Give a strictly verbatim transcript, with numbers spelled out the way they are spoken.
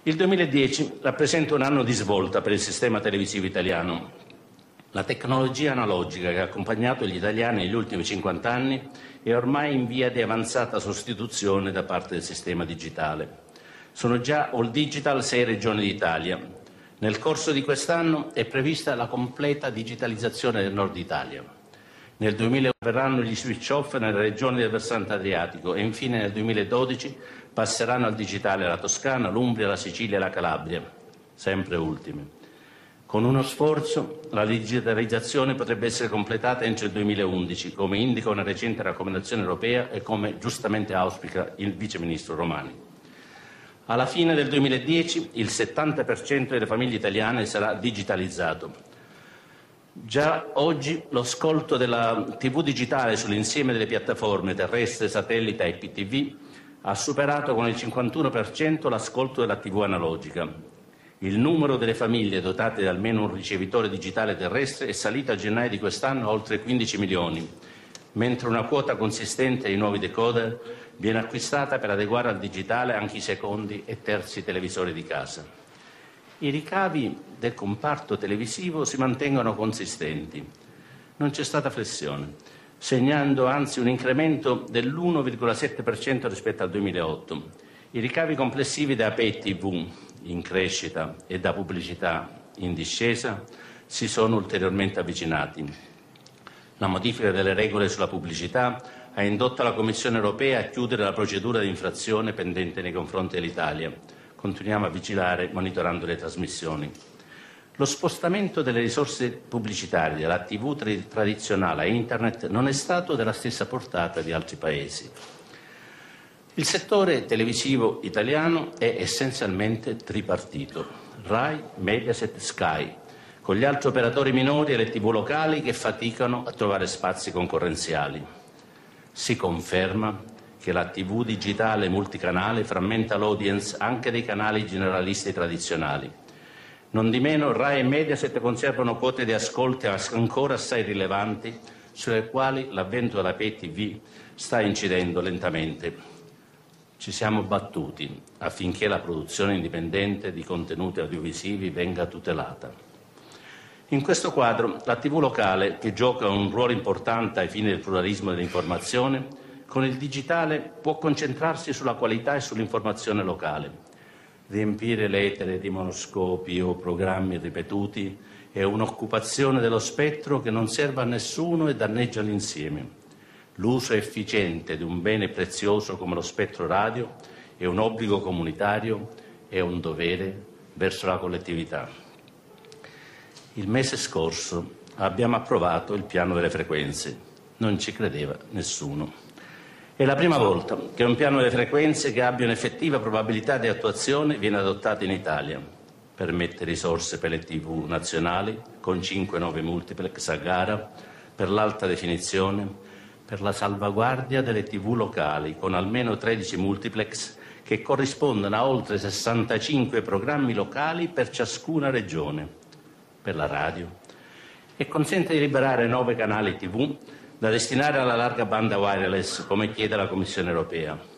Il duemiladieci rappresenta un anno di svolta per il sistema televisivo italiano. La tecnologia analogica che ha accompagnato gli italiani negli ultimi cinquanta anni è ormai in via di avanzata sostituzione da parte del sistema digitale. Sono già all digital sei regioni d'Italia. Nel corso di quest'anno è prevista la completa digitalizzazione del nord Italia. Nel duemila verranno gli switch off nelle regioni del versante adriatico e infine nel duemiladodici passeranno al digitale la Toscana, l'Umbria, la Sicilia e la Calabria, sempre ultime. Con uno sforzo la digitalizzazione potrebbe essere completata entro il duemilaundici, come indica una recente raccomandazione europea e come giustamente auspica il Vice Ministro Romani. Alla fine del duemiladieci il settanta per cento delle famiglie italiane sarà digitalizzato. Già oggi l'ascolto della tivù digitale sull'insieme delle piattaforme terrestre, satellite e I P T V ha superato con il cinquantuno per cento l'ascolto della tivù analogica. Il numero delle famiglie dotate di almeno un ricevitore digitale terrestre è salito a gennaio di quest'anno a oltre quindici milioni, mentre una quota consistente di nuovi decoder viene acquistata per adeguare al digitale anche i secondi e terzi televisori di casa. I ricavi del comparto televisivo si mantengono consistenti. Non c'è stata flessione, segnando anzi un incremento dell'uno virgola sette per cento rispetto al duemilaotto. I ricavi complessivi da pay T V in crescita e da pubblicità in discesa si sono ulteriormente avvicinati. La modifica delle regole sulla pubblicità ha indotto la Commissione europea a chiudere la procedura di infrazione pendente nei confronti dell'Italia. Continuiamo a vigilare monitorando le trasmissioni. Lo spostamento delle risorse pubblicitarie dalla tivù tradizionale a Internet non è stato della stessa portata di altri Paesi. Il settore televisivo italiano è essenzialmente tripartito: Rai, Mediaset, Sky, con gli altri operatori minori e le tivù locali che faticano a trovare spazi concorrenziali. Si conferma che la tivù digitale multicanale frammenta l'audience anche dei canali generalisti tradizionali. Nondimeno Rai e Mediaset conservano quote di ascolti ancora assai rilevanti, sulle quali l'avvento della pay T V sta incidendo lentamente. Ci siamo battuti affinché la produzione indipendente di contenuti audiovisivi venga tutelata. In questo quadro la tivù locale, che gioca un ruolo importante ai fini del pluralismo dell'informazione, con il digitale può concentrarsi sulla qualità e sull'informazione locale. Riempire l'etere di monoscopi o programmi ripetuti è un'occupazione dello spettro che non serve a nessuno e danneggia l'insieme. L'uso efficiente di un bene prezioso come lo spettro radio è un obbligo comunitario e un dovere verso la collettività. Il mese scorso abbiamo approvato il piano delle frequenze. Non ci credeva nessuno. È la prima volta che un piano delle frequenze che abbia un'effettiva probabilità di attuazione viene adottato in Italia. Permette risorse per le tivù nazionali con cinque nuovi multiplex a gara, per l'alta definizione, per la salvaguardia delle tivù locali con almeno tredici multiplex che corrispondono a oltre sessantacinque programmi locali per ciascuna regione, per la radio, e consente di liberare nove canali tivù da destinare alla larga banda wireless, come chiede la Commissione europea.